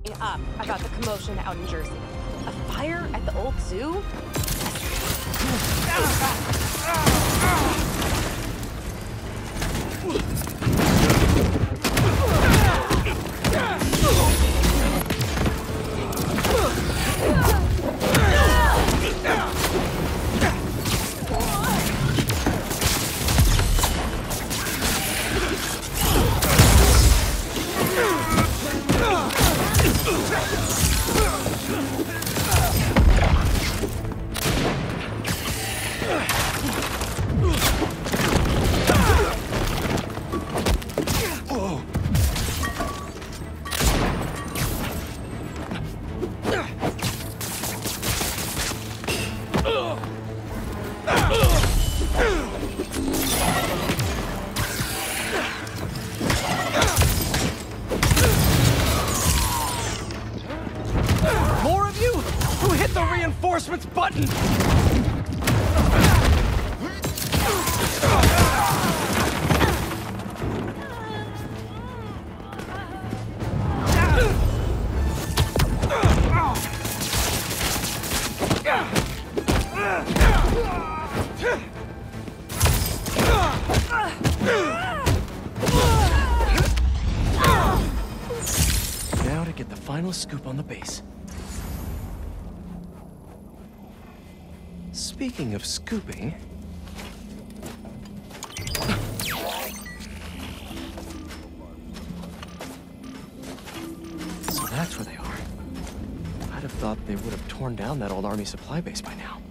up about the commotion out in Jersey. A fire at the old zoo? More of you? Who hit the reinforcements button? Now to get the final scoop on the base. Speaking of scooping... So that's where they are. I'd have thought they would have torn down that old army supply base by now.